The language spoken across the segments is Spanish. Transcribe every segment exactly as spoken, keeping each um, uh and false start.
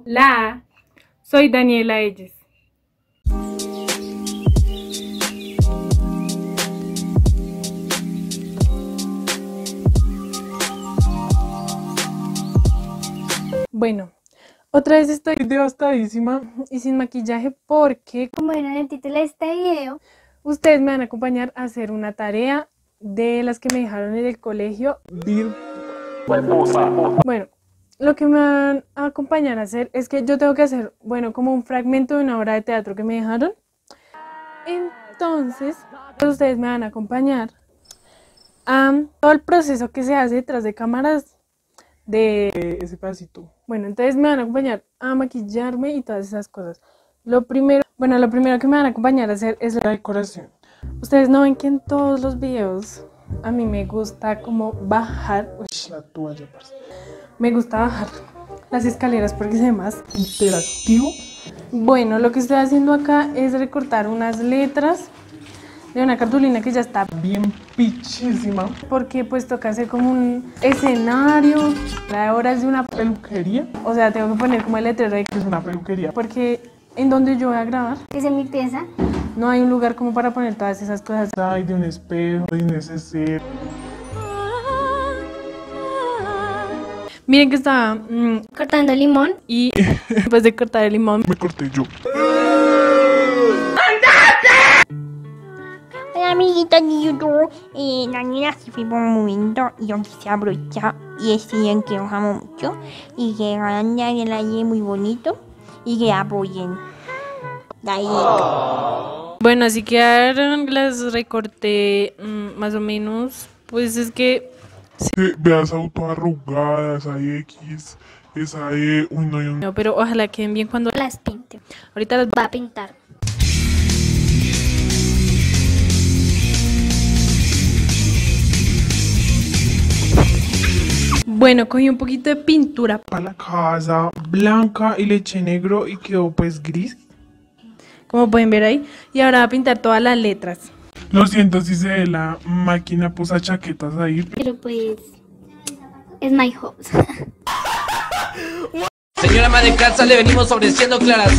Hola, soy Daniela Elles. Bueno, otra vez estoy devastadísima y sin maquillaje porque, como vieron en el título de este video, ustedes me van a acompañar a hacer una tarea de las que me dejaron en el colegio. Bueno, lo que me van a acompañar a hacer es que yo tengo que hacer, bueno, como un fragmento de una obra de teatro que me dejaron. Entonces, pues ustedes me van a acompañar a todo el proceso que se hace detrás de cámaras de ese pasito. Bueno, entonces me van a acompañar a maquillarme y todas esas cosas. Lo primero, bueno, lo primero que me van a acompañar a hacer es la decoración. Ustedes no ven que en todos los videos a mí me gusta como bajar, uy, la toalla, parce. Me gusta bajar las escaleras porque se ve más interactivo. Bueno, lo que estoy haciendo acá es recortar unas letras de una cartulina que ya está bien pichísima, porque pues toca hacer como un escenario. La hora es de una peluquería, o sea, tengo que poner como el letrero de que es una peluquería, porque en donde yo voy a grabar, que es en mi pieza, no hay un lugar como para poner todas esas cosas. Hay de un espejo, de un neceser. Miren que estaba mmm, cortando limón y después de cortar el limón me corté yo. Hola amiguitos de YouTube, eh, Daniela se fue por un momento y yo quise aprovechar y decir que os amo mucho y que ganan el aire muy bonito y que apoyen. De ahí. Bueno, así quedaron, las recorté mmm, más o menos, pues es que... Eh, veas auto arrugada, esa X, esa E, uy no, yo no. No, pero ojalá queden bien cuando las pinte. ahorita las Va a pintar. Bueno, cogí un poquito de pintura Para la casa blanca y le eché negro y quedó pues gris. como pueden ver ahí, y ahora voy a pintar todas las letras. Lo siento si se ve la máquina puso chaquetas ahí. Pero pues es my house. Señora ama de casa, le venimos ofreciendo claras.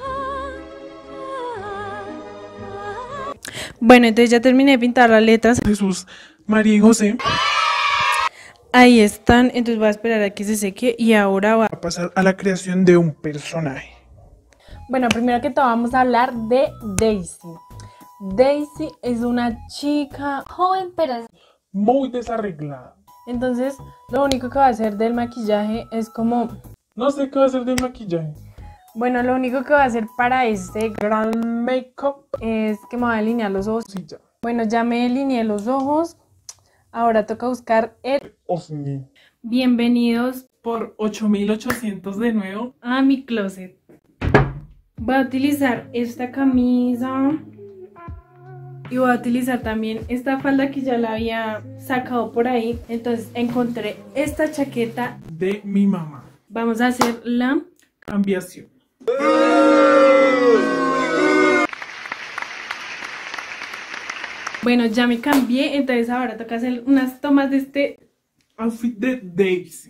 Bueno, entonces ya terminé de pintar las letras. Jesús, María y José. Ahí están, entonces voy a esperar a que se seque y ahora va A pasar a la creación de un personaje. Bueno, primero que todo vamos a hablar de Daisy. Daisy es una chica Joven, pero Muy desarreglada. entonces lo único que va a hacer del maquillaje es como... No sé qué va a hacer de maquillaje. Bueno, lo único que va a hacer para este gran make-up es que me va a alinear los ojos. Sí, ya. Bueno, ya me alineé los ojos. Ahora toca buscar el... Osni. Bienvenidos Por ocho mil ochocientos de nuevo. a mi closet. Voy a utilizar esta camisa. Y voy a utilizar también esta falda que ya la había sacado por ahí. Entonces encontré esta chaqueta. De mi mamá. Vamos a hacer la... Cambiación. Bueno, ya me cambié. Entonces ahora toca hacer unas tomas de este... Outfit de Daisy.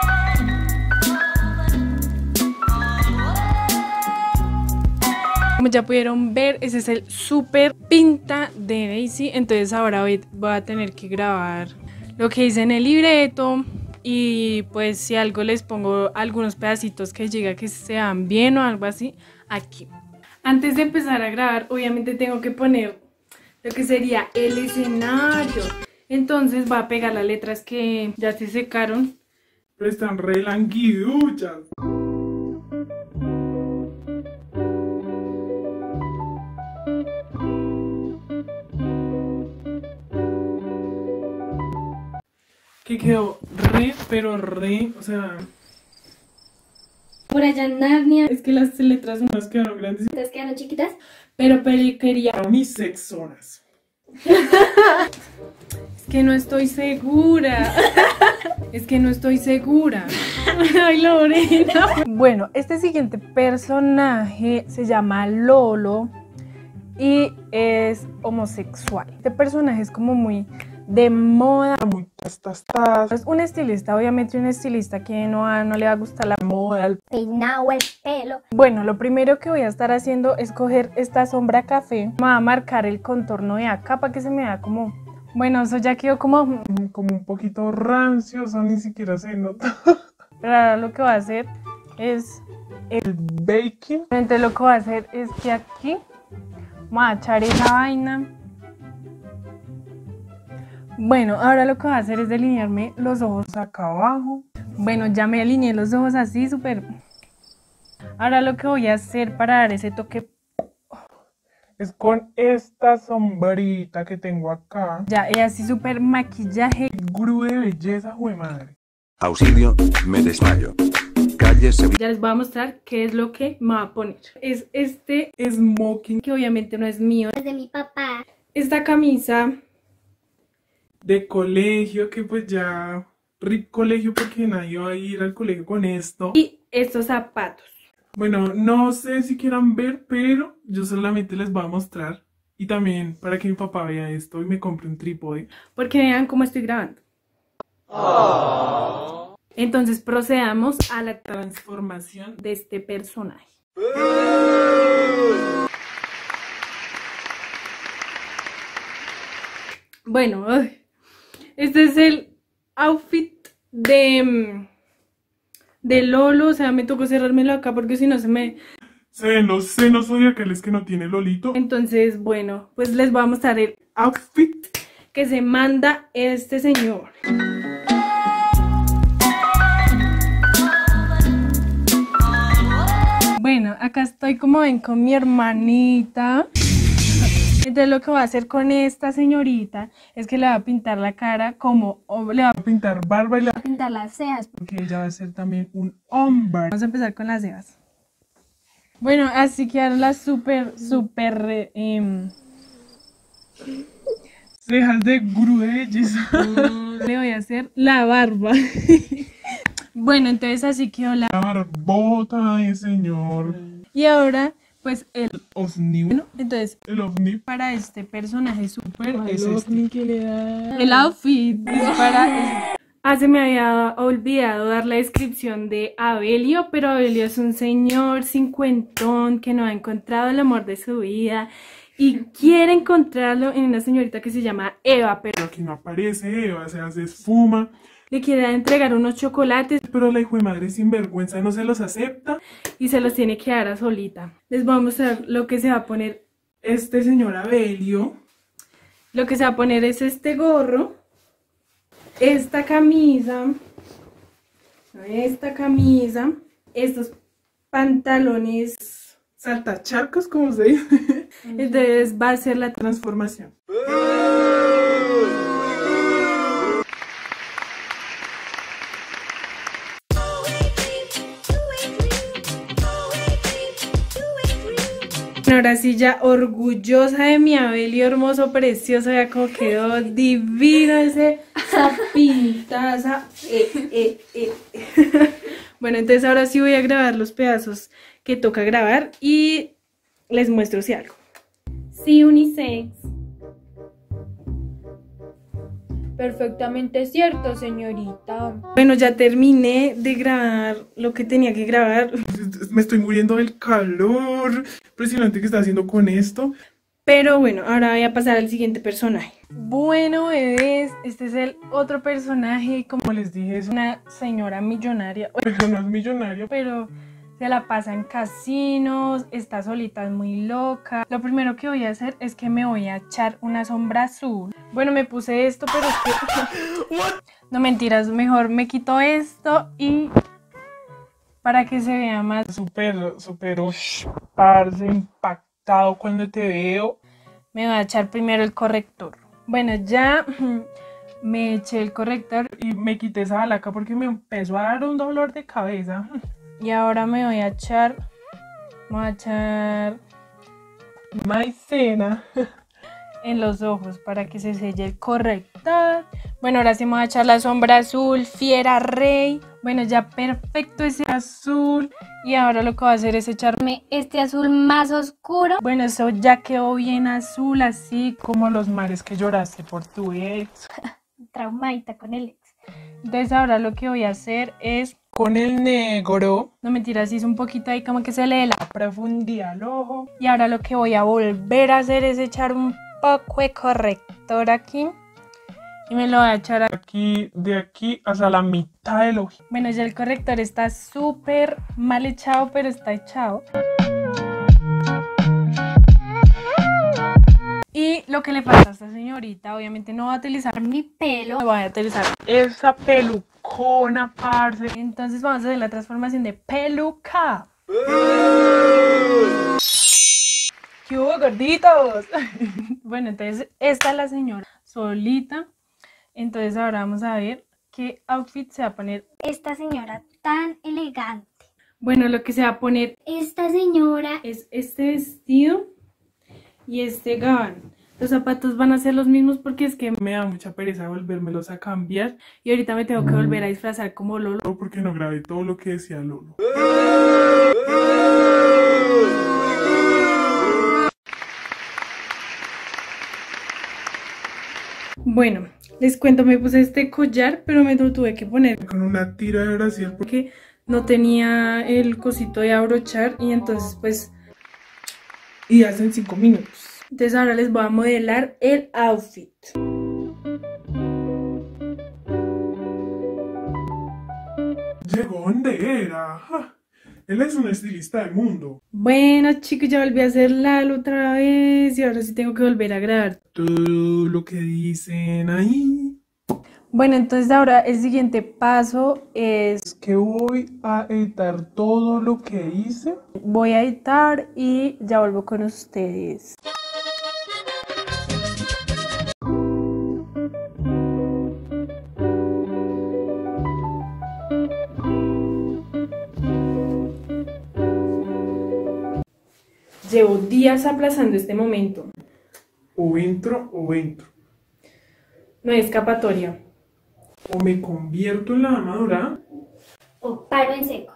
Como ya pudieron ver, ese es el super pinta de Daisy. Entonces ahora voy, voy a tener que grabar lo que hice en el libreto. Y pues si algo les pongo algunos pedacitos que llega que sean bien o algo así, aquí. Antes de empezar a grabar, obviamente tengo que poner lo que sería el escenario. Entonces voy a pegar las letras que ya se secaron. Pero están re languiduchas. Que quedó re, pero re, o sea, por allá en Narnia. Es que las letras son las quedaron grandes. ¿Ustedes quedaron chiquitas? pero peluquería. Unisexonas. Es que no estoy segura. Es que no estoy segura. Ay, Lorena. Bueno, este siguiente personaje se llama Lolo y es homosexual. Este personaje es como muy de moda. Muy tas, tas, tas. Es un estilista, obviamente un estilista que no, a- no le va a gustar la moda. el- Peinado el pelo. Bueno, lo primero que voy a estar haciendo es coger esta sombra café. Me va a marcar el contorno de acá para que se me vea como... Bueno, eso ya quedó como... Mm, Como un poquito rancio, eso ni siquiera se nota. Pero ahora lo que voy a hacer es... El baking. Entonces lo que voy a hacer es que aquí voy a echar esa vaina. Bueno, ahora lo que voy a hacer es delinearme los ojos acá abajo. Bueno, ya me alineé los ojos así, súper. Ahora lo que voy a hacer para dar ese toque, Es con esta sombrita que tengo acá. ya es así súper maquillaje. Gurú de belleza, jue madre. Auxilio, me desmayo. Cállese. Ya les voy a mostrar qué es lo que me va a poner. Es este smoking, que obviamente no es mío. Es de mi papá. Esta camisa, De colegio, que pues ya... Rip colegio porque nadie va a ir al colegio con esto. y estos zapatos. Bueno, no sé si quieran ver, pero yo solamente les voy a mostrar. Y también para que mi papá vea esto y me compre un trípode. Porque vean cómo estoy grabando. Entonces procedamos a la transformación de este personaje. Bueno, ay, este es el outfit de, mm, de Lolo. O sea, me tocó cerrármelo acá porque si no se me... Se ven los senos zodiacales que no tiene Lolito. Entonces, bueno, pues les voy a mostrar el Outfit. que se manda este señor. Bueno, acá estoy como ven con mi hermanita. Entonces lo que voy a hacer con esta señorita es que le voy a pintar la cara como... o le voy a... Va a pintar barba y la... Pintar las cejas. Porque ella va a ser también un hombre. Vamos a empezar con las cejas. Bueno, así quedaron las súper, súper... eh, em, Cejas de gurú de belleza. le voy a hacer la barba. Bueno, entonces así quedó la... La barbota de señor. Y ahora, pues el... Ovni. Bueno, entonces... El ovni. Para este personaje súper Es el este. ovni que le da. El outfit es para... Ah, se me había olvidado dar la descripción de Abelio, pero Abelio es un señor cincuentón que no ha encontrado el amor de su vida y quiere encontrarlo en una señorita que se llama Eva, pero Aquí no aparece Eva, se hace esfuma. le quiere entregar unos chocolates Pero la hijo de madre sinvergüenza no se los acepta. y se los tiene que dar a solita. Les voy a mostrar lo que se va a poner. Este señor Abelio. Lo que se va a poner es este gorro, esta camisa, esta camisa, estos pantalones. Saltacharcos, como se dice. Entonces va a ser la Transformación. Ahora sí ya orgullosa de mi Abelio hermoso, precioso, ya como quedó divino ese zapintaza. Eh, eh, eh. Bueno, entonces ahora sí voy a grabar los pedazos que toca grabar y les muestro si algo. Sí, unisex. Perfectamente cierto, señorita. Bueno, ya terminé de grabar lo que tenía que grabar. Me estoy muriendo del calor. Impresionante que está haciendo con esto. Pero bueno, ahora voy a pasar al siguiente personaje. Bueno, bebés, este es el otro personaje. Como Como les dije, es una... una señora millonaria, Pero no es millonario. pero se la pasa en casinos, está solita, es muy loca. Lo primero que voy a hacer es que me voy a echar una sombra azul. Bueno, me puse esto, pero es que... No, mentiras, mejor me quito esto y... para que se vea más... Súper, súper, ush, parce, impactado cuando te veo. Me voy a echar primero el corrector. Bueno, ya me eché el corrector Y me quité esa balaca porque me empezó a dar un dolor de cabeza. y ahora me voy a echar... Me voy a echar Maicena. en los ojos para que se selle el corrector. Bueno, ahora sí me voy a echar la sombra azul, fiera rey. Bueno, ya perfecto ese azul. Y ahora lo que voy a hacer es echarme Este azul más oscuro. bueno, eso ya quedó bien azul, así. Como los mares que lloraste por tu ex. Traumadita con el ex. Entonces ahora lo que voy a hacer es, Con el negro. no mentira, si es un poquito ahí como que se le dé la... Profundidad al ojo. Y ahora lo que voy a volver a hacer es echar un poco de corrector aquí. Y me lo voy a echar aquí. Aquí, de aquí hasta la mitad del ojo. Bueno, ya el corrector está súper mal echado, pero está echado. Y lo que le pasa a esta señorita, obviamente no va a utilizar mi pelo, voy a utilizar. Esa pelucona, parce. Entonces vamos a hacer la transformación de peluca. ¿Qué hubo, gorditos? Bueno, entonces esta es la señora solita. Entonces ahora vamos a ver qué outfit se va a poner. Esta señora tan elegante. Bueno, lo que se va a poner Esta señora. es este vestido y este gabán. Los zapatos van a ser los mismos porque es que Me da mucha pereza volvérmelos a cambiar. y ahorita me tengo que volver a disfrazar como Lolo. No, porque no grabé todo lo que decía Lolo. Bueno, les cuento, me puse este collar, pero me lo tuve que poner Con una tira de brasier. Porque porque no tenía el cosito de abrochar y entonces pues... y hacen cinco minutos. Entonces ahora les voy a modelar el outfit. Llegó donde era. Ja. Él es un estilista del mundo. Bueno chicos, ya volví a hacer Lalo otra vez y ahora sí tengo que volver a grabar. Todo lo que dicen ahí. Bueno, entonces ahora el siguiente paso es... Que voy a editar todo lo que hice. voy a editar y ya vuelvo con ustedes. Llevo días aplazando este momento. O entro o entro. No hay escapatoria. O me convierto en la dama dorada. O paro en seco.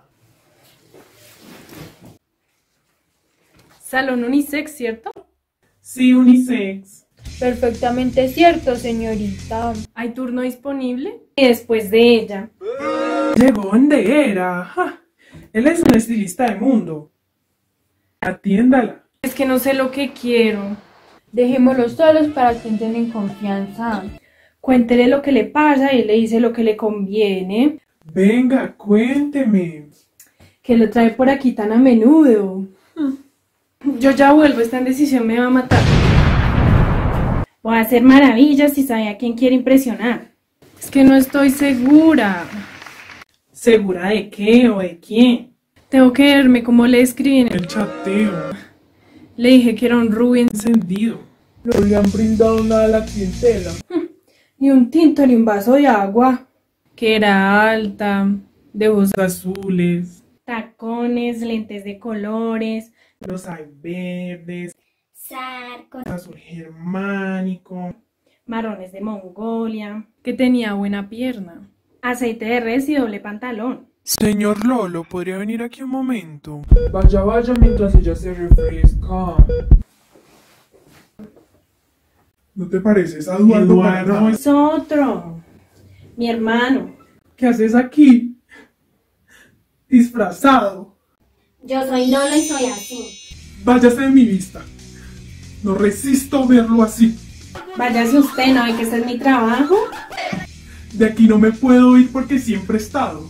Salón unisex, ¿cierto? Sí, unisex. Perfectamente cierto, señorita. ¿Hay turno disponible? Y después de ella. Llegó donde era. Ja. Él es un estilista del mundo. Atiéndala. Es que no sé lo que quiero. Dejémoslos solos para que entren en confianza. Cuéntele lo que le pasa y le dice lo que le conviene. Venga, cuénteme. Que lo trae por aquí tan a menudo. Yo ya vuelvo, esta indecisión me va a matar. Voy a hacer maravillas y sabe a quién quiere impresionar. Es que no estoy segura. ¿Segura de qué o de quién? Tengo que verme cómo le escribí en el... El chateo. Le dije que era un rubio Encendido. No le han brindado nada a la clientela. ni un tinto ni un vaso de agua. Que era alta, de ojos Azules. tacones, lentes de colores. Los hay verdes. Sarco. Azul germánico. Marrones de Mongolia, que tenía buena pierna, aceite de res y doble pantalón. Señor Lolo, ¿podría venir aquí un momento? Vaya, vaya mientras ella se refresca. ¿No te pareces a Eduardo? Eduardo, Es otro, mi hermano. ¿qué haces aquí? Disfrazado. Yo soy Lolo y soy así. Váyase de mi vista. No resisto verlo así. Váyase usted, ¿no ve que ese es mi trabajo? De aquí no me puedo ir porque siempre he estado.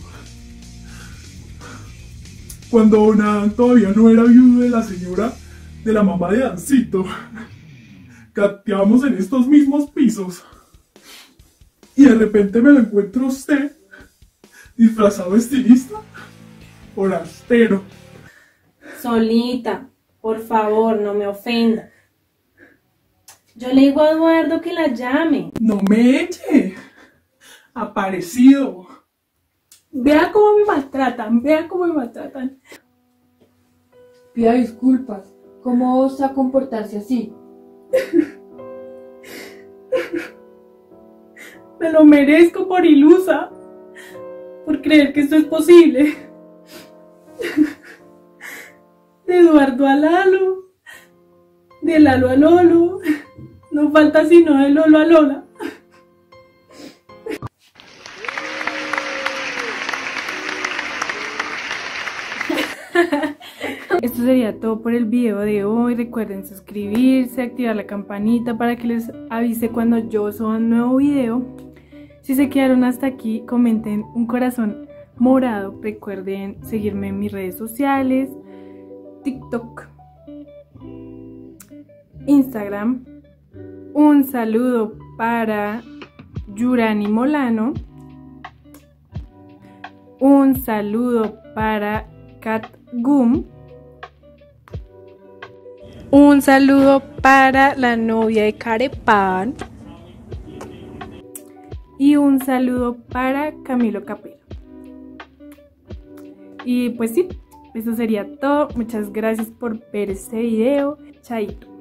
Cuando Don Adán todavía no era viudo de la señora, de la mamá de Dancito, gateábamos en estos mismos pisos. Y de repente me lo encuentro a usted, disfrazado de estilista, forastero. Solita, por favor, no me ofenda. Yo le digo a Eduardo que la llame. No me eche. Aparecido. Vea cómo me maltratan, vea cómo me maltratan. Pida disculpas. ¿Cómo osa comportarse así? Me lo merezco por ilusa, por creer que esto es posible. De Eduardo a Lalo, de Lalo a Lolo, no falta sino de Lolo a Lola. Esto sería todo por el video de hoy. Recuerden suscribirse, activar la campanita para que les avise cuando yo suba un nuevo video. Si se quedaron hasta aquí, comenten un corazón morado. Recuerden seguirme en mis redes sociales, TikTok, Instagram. Un saludo para Yurani Molano. Un saludo para Kat Gum. Un saludo para la novia de Carepan. Y un saludo para Camilo Capero. Y pues sí, eso sería todo. Muchas gracias por ver este video. Chaito.